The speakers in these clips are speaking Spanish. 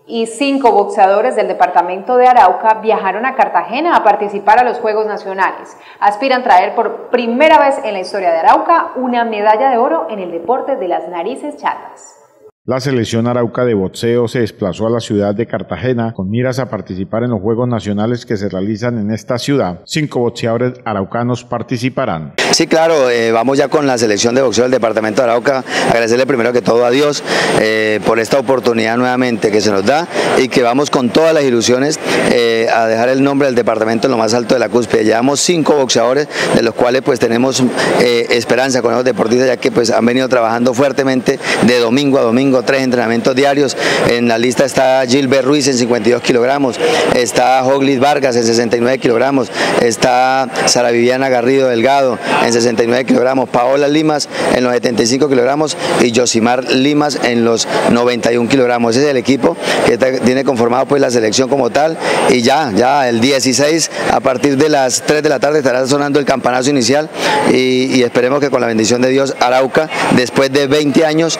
Y 5 boxeadores del departamento de Arauca viajaron a Cartagena a participar a los Juegos Nacionales. Aspiran traer por primera vez en la historia de Arauca una medalla de oro en el deporte de las narices chatas. La selección arauca de boxeo se desplazó a la ciudad de Cartagena con miras a participar en los Juegos Nacionales que se realizan en esta ciudad. 5 boxeadores araucanos participarán. Sí, claro, vamos ya con la selección de boxeo del departamento de Arauca. Agradecerle primero que todo a Dios por esta oportunidad nuevamente que se nos da y que vamos con todas las ilusiones a dejar el nombre del departamento en lo más alto de la cúspide. Llevamos 5 boxeadores, de los cuales pues tenemos esperanza con los deportistas, ya que pues han venido trabajando fuertemente de domingo a domingo, 3 entrenamientos diarios. En la lista está Gilbert Ruiz en 52 kilogramos, está Joglis Vargas en 69 kilogramos, está Sara Viviana Garrido Delgado en 69 kilogramos, Paola Limas en los 75 kilogramos y Yosimar Limas en los 91 kilogramos. Ese es el equipo que tiene conformado pues la selección como tal, y ya el 16 a partir de las 3 de la tarde estará sonando el campanazo inicial y esperemos que con la bendición de Dios Arauca, después de 20 años,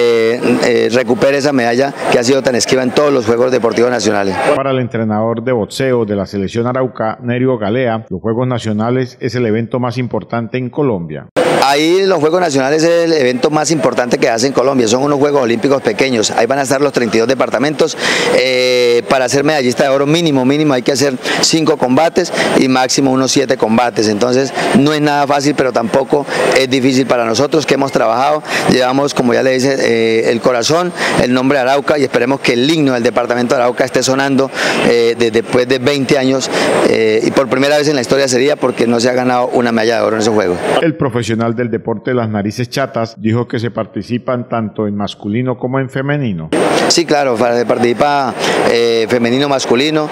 recupere esa medalla que ha sido tan esquiva en todos los Juegos Deportivos Nacionales. Para el entrenador de boxeo de la selección arauca, Nerio Galea, los Juegos Nacionales es el evento más importante en Colombia. Ahí los Juegos Nacionales es el evento más importante que hace en Colombia, son unos Juegos Olímpicos pequeños, ahí van a estar los 32 departamentos. Para ser medallista de oro mínimo hay que hacer 5 combates y máximo unos 7 combates, entonces no es nada fácil, pero tampoco es difícil para nosotros que hemos trabajado, llevamos, como ya le dice, el corazón, el nombre de Arauca, y esperemos que el himno del departamento de Arauca esté sonando después de 20 años y por primera vez en la historia sería porque no se ha ganado una medalla de oro en esos Juegos. El profesional del deporte de las narices chatas dijo que se participan tanto en masculino como en femenino. Sí, claro, participa femenino, masculino,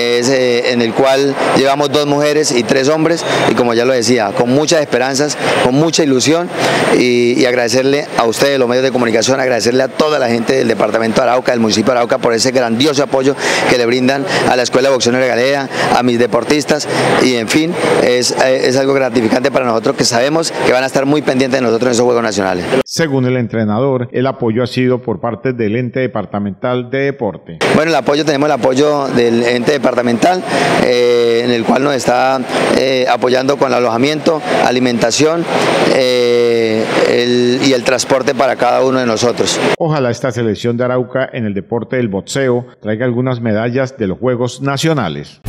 en el cual llevamos 2 mujeres y 3 hombres, y como ya lo decía, con muchas esperanzas, con mucha ilusión, y agradecerle a ustedes, los medios de comunicación, agradecerle a toda la gente del departamento de Arauca, del municipio de Arauca, por ese grandioso apoyo que le brindan a la Escuela de Boxeo Nerio Galea, a mis deportistas, y en fin, es algo gratificante para nosotros, que sabemos que van a estar muy pendientes de nosotros en esos Juegos Nacionales. Según el entrenador, el apoyo ha sido por parte del ente departamental de deporte. Bueno, tenemos el apoyo del ente departamental, en el cual nos está apoyando con el alojamiento, alimentación y el transporte para cada uno de nosotros. Ojalá esta selección de Arauca en el deporte del boxeo traiga algunas medallas de los Juegos Nacionales.